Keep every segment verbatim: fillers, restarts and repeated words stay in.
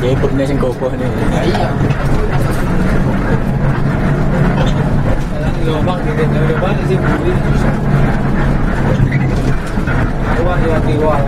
Kebune sing gopoh nih. Iya. Lubang di sini, lubang di sini. Lubang di hati wal.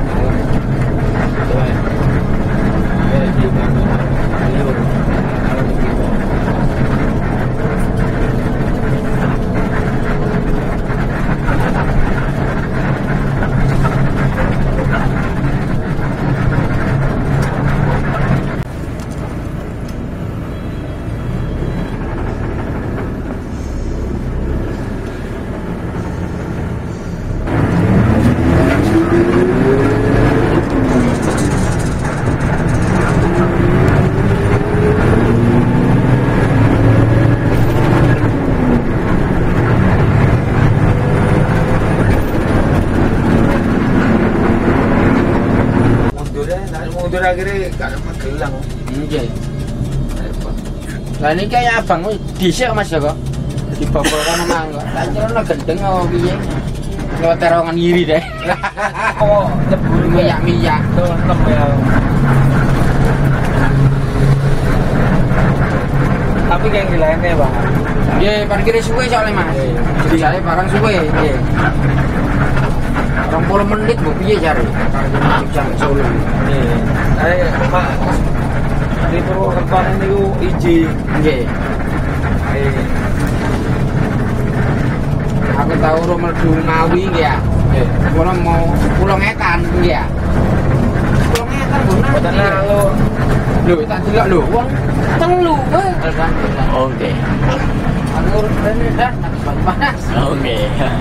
Mundur akhirnya gak ada magelang. Iya. Lah ini kayak abang dhisik Mas ya kok. Di bobol kan mangga. Tak kira gendeng apa piye. Lewat terowongan kiri deh. Oh, jebul minyak-minyak. Tentem ya. Tapi kayak gilane Bang. Nggih, parkire suwe soalnya Mas. Jadi saya barang suwe, nggih. dua puluh menit bu piye cari jam Solo. Nggih. Ae Pak di Purwokerto niku iji. Nggih. Eh. Aku tahu rumah Ngawi nggih ya. Nggih. Kula mau pulau ngetan nggih ya. Pulau ngetan Bu. Boten lalu. Lho, tak delok lho wong telu wae. Oke. Aku rene dah panas. Oke.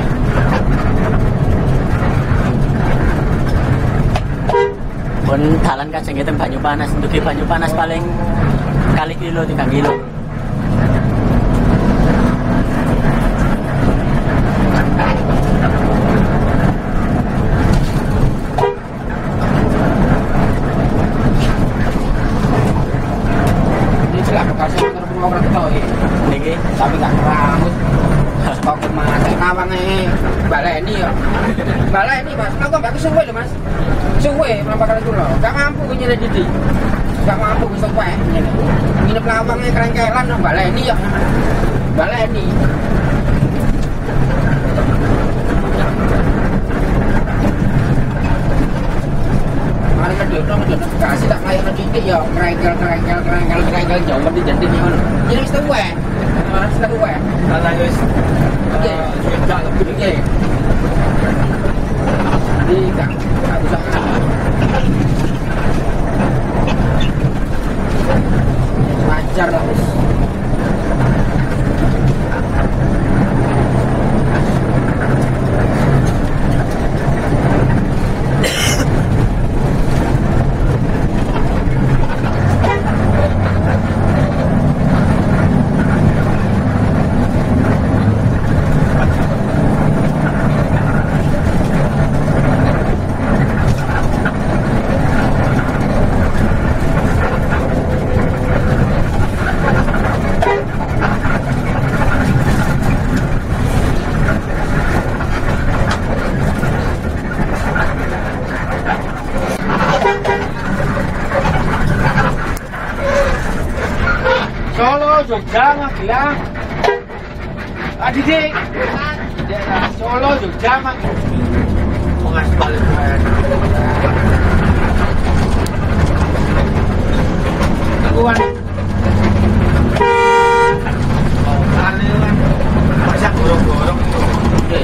Pun dalan kajeng ngeten banyu panas, untuk banyu panas paling kali kilo tiga kilo. Ini sih aplikasi motor Purwokerto iki. Niki Tapi gak rambut. Kok kemana nawange baleni ya. Baleni Mas, aku mbak suwe lho Mas. Suwe berapa kali dulu. Gak mampu nyele didi. Gak mampu bisa wae ngene. Nginep lawange kerengkelan nang baleni ya. Baleni. Mari kedua kedua kasih tak kaya titik ya kerengkel kerengkel kerengkel kerengkel jauh di jantin ngono. Jadi wis tuwe. Wis tuwe. Ala wis Oke, sudah lebih oke. Jadi tak tak bisa. Lancar terus. Solo, Jogja, Magelang. Tadi dik. Solo, Jogja, Magelang. mengaspal itu kan. Teguhan. Oh, kan itu kan masa gorong-gorong itu. Oke.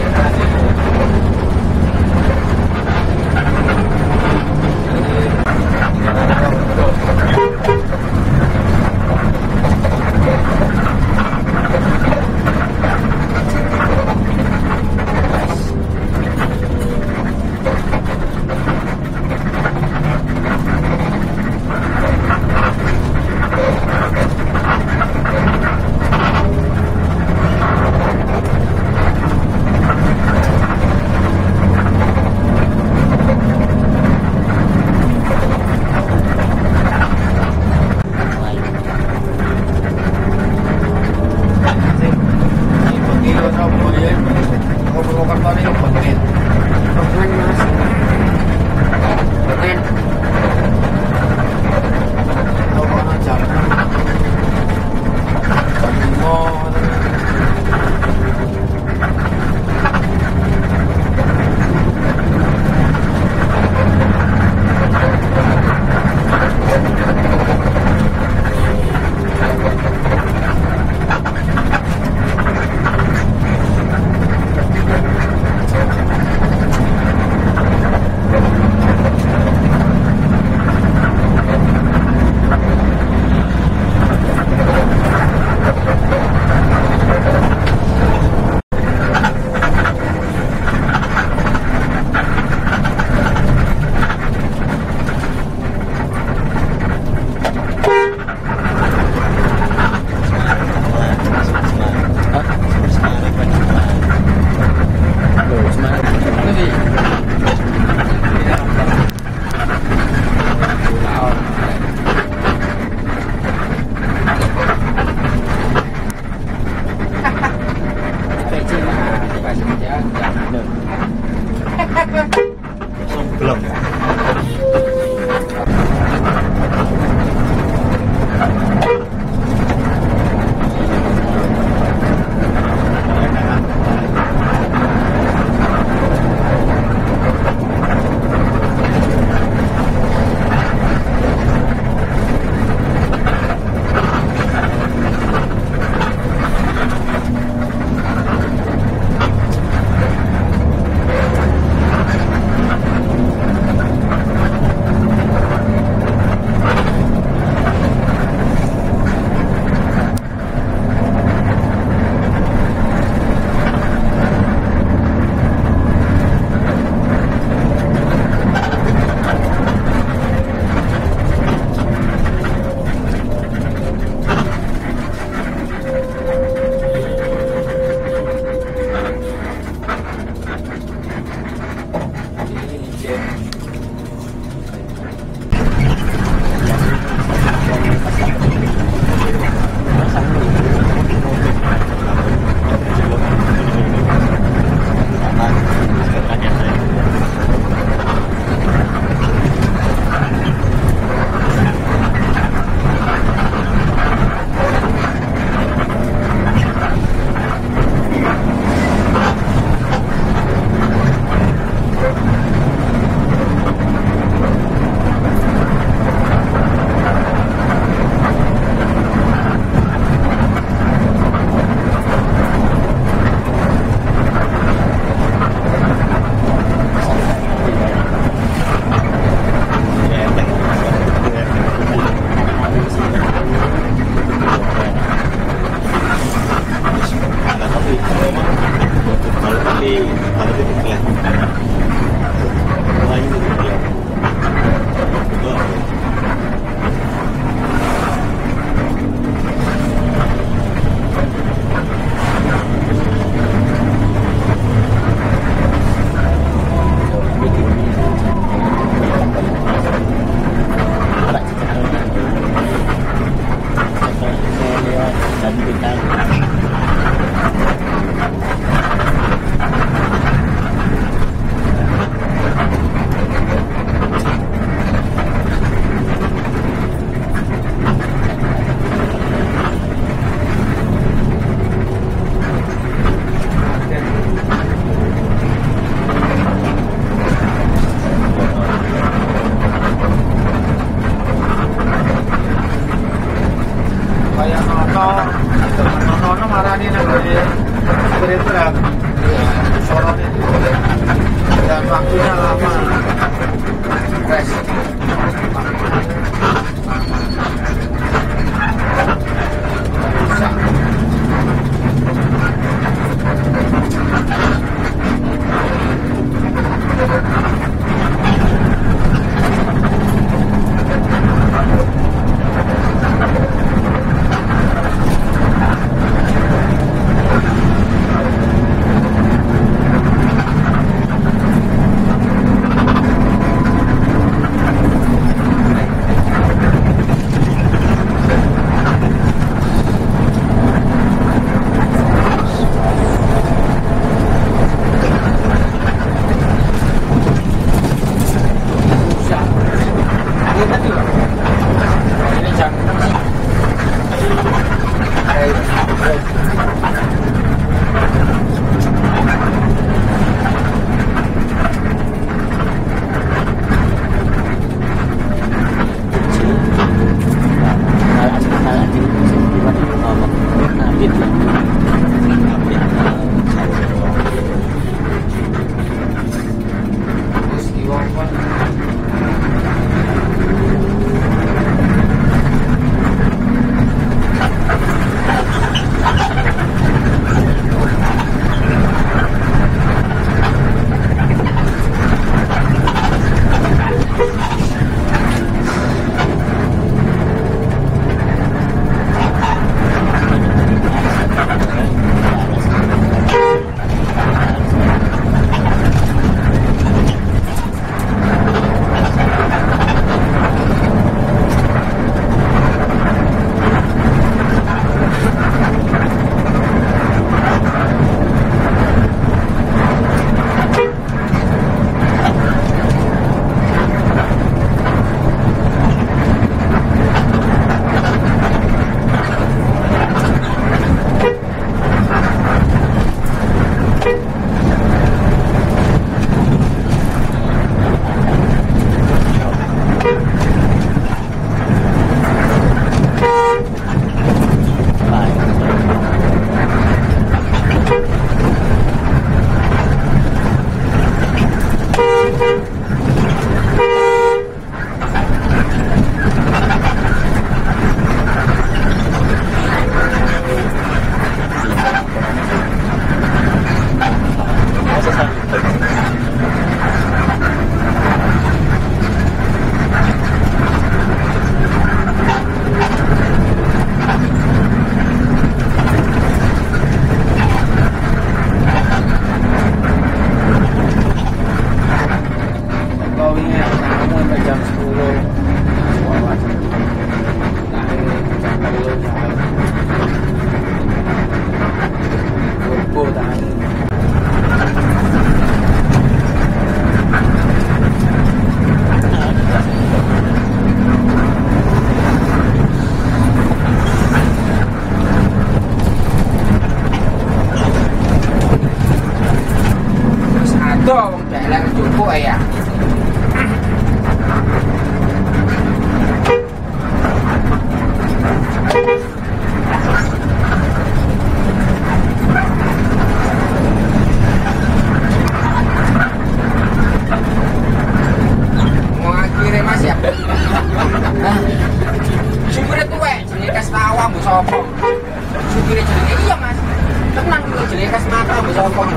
mata mbok sapa. Supire jenenge iya Mas. Tenan kuwi jenenge kas mata mbok sapa lho.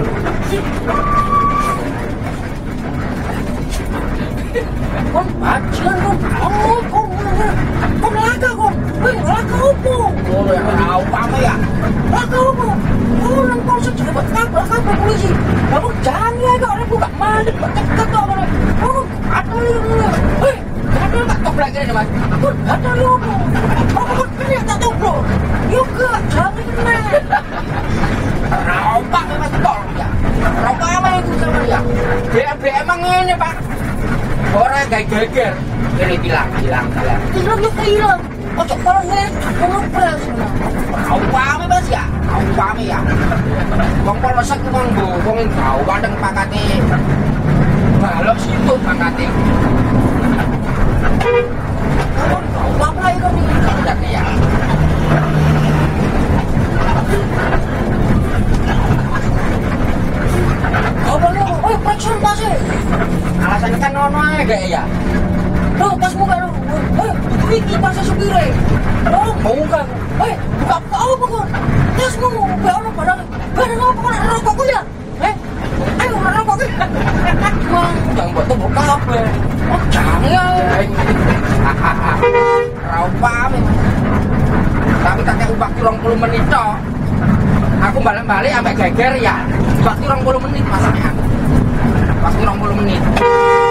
Kon bajian kon. Oh, kon. Kon laka kon. Wih, laka opo? Oh, ya apa ya? Laka opo? Oh, nang polsek cepet nabrak kabeh polisi. Kamu jangan ya kok orang buka malik kok cekat kok orang. Oh, aduh lu. Hei, aduh tak toblak ini Mas. Aku aduh lu. Oh, kok kena tak toblak. Yuk ke, jangan kena. Rompak Mas tol ya. Rompak apa itu sama ya? B M B emang ini Pak. Orang gak geger. Ini bilang, bilang, bilang. Bilang yuk hilang. Ojo kalau ngene, ngopres. Kau paham Mas ya? Kau paham ya? Wong polsek ku wong wong gak wadeng pangkate. Balok situ pangkate. Kau apa iki kok iki ya? Apa lu? Oh, periksa tasnya. Alasannya kan ono ae gak ya? Loh, tasmu kan. Eh, iki tasnya supire. Oh, mau kan. Eh, buka buka apa kok? Tasmu be ono barang. Barang apa kok rokokku ya? Eh, ayo rokokku. Wah, jangan buat tuh buka apa. Oh, jangan. Rau paham. Tapi kakek ubah dua puluh menit tok. Aku balik-balik sampai geger ya. Waktu dua puluh menit masaknya. Waktu dua puluh menit.